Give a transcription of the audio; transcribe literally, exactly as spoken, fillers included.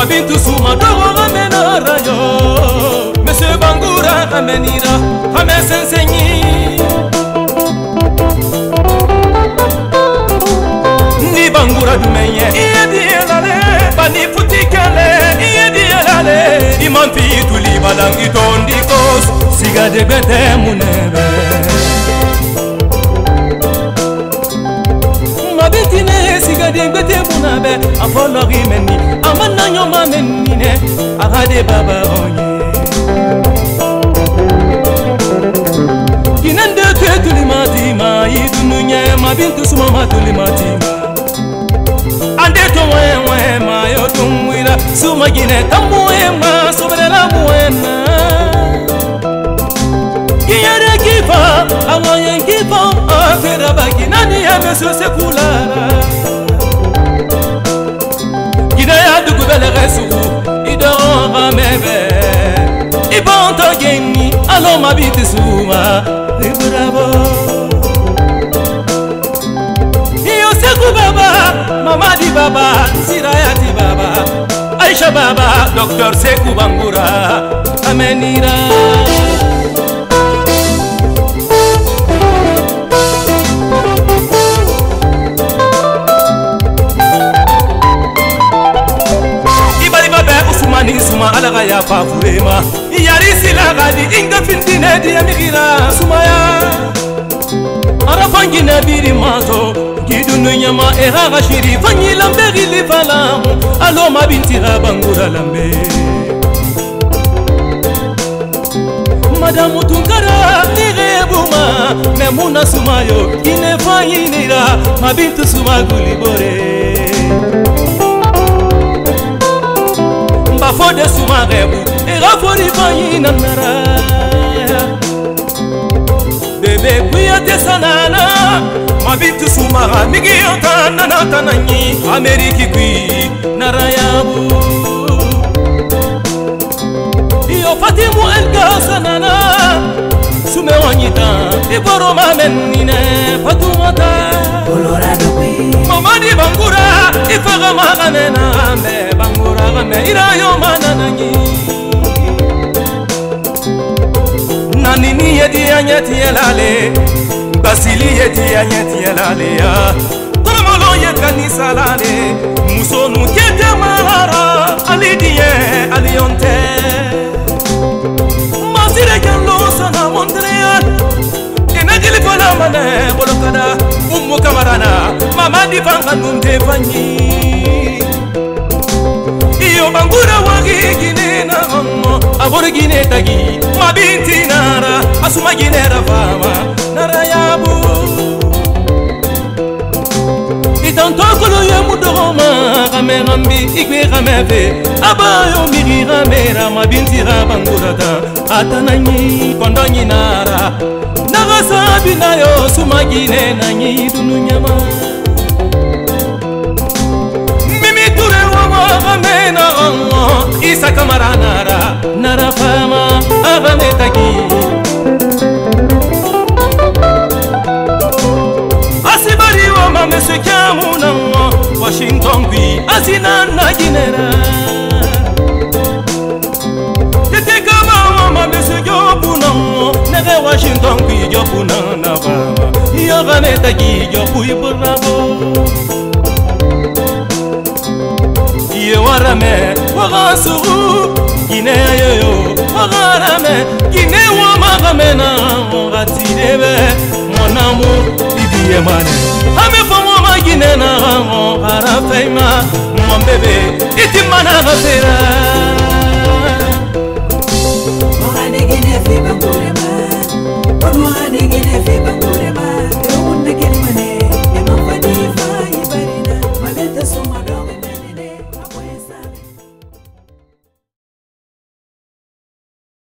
Mabintu suma dogo amena rayo Monsieur Bangura amenira Ame sensenyi Ni Bangura dumenye Iye dielale Bani futikele Iye dielale Imam fitu li balangi tondikos Siga de bete munebe Mabintine siga de bete munabe Afolo rimeni Amana nyoma menine Agade baba onye Kinende tetuli matima Idununye mabintu suma matuli matima Ande to mwe ma yo tumwira Suma gine tamwe ma Sobrela muena Giyare kifa Awoye kifa Afira baki nani ya meso sekulara Gine ya dugu bele resu Idora mebe Ibonto geni Alo mabiti suma Bravo Iyo seku baba Mama di baba Sirayati baba Aisha baba Doktor Seku Bangura Amenira Ibali babe Usumani Suma Alaga ya Pafurema Iyari sila gadi Inga fintine di emigira Sumaya Arafangi nabiri mato Gidunu nyama eraga shiri Fanyi lambe gili falamu Alo mabintira Bangura lambe Madamu Tunkara Nirebuma Memuna sumayo Gine fanyi nira Mabintu sumaguli bore Mbafode sumarebu Erafori fanyi nanara Bebe kuya tesanana Mabintu sumara Migi yotana natananyi Ameriki kui Narayabu Iyo Fatimu elga sanana Sume wanyita Iboro mamenine Fatumata Colorado kui Mamadi Bangura Ifaga magamena Ambe Bangura game Irayo manananyi Nanini yedi anyeti elale Basili yedi anyeti elale ya Tomolo yekani salale Musonu kete mahara Alidiye alionte Mazire kelo sana Montreal Enagili kola mane Bolokada Umu kamarana Mamadi vanga nunte fanyi Iyo Bangura wagi gine na onno Abore gine tagi Mabinti nara Asuma gine rafama Nara yabu Itanto kolo ye mudoroma Rame rambi ikwe rame fe Abayo miri rame ra Mabinti ra Bangura ta Atananyi kondonyi nara Nara sabi na yo Suma gine nanyi dunu nyama Agamena gongo Isa kamara nara Nara fama Agame taki Asibari wa mame sekamu nango Washington kui Asina na ginera Tete kama wa mame sejopu nango Nege Washington kui jopu nana fama Yagame taki jopu iburabo Iye warame wagasuru Gine yoyo wagarame Gine wamagame na Ngatirebe Mon amour Bibiye mane Hame fomo ma gine na Ngarafeima Mon bebe Iti mana gafera Mwagane gine fi Bangura man Mwagane gine fi Bangura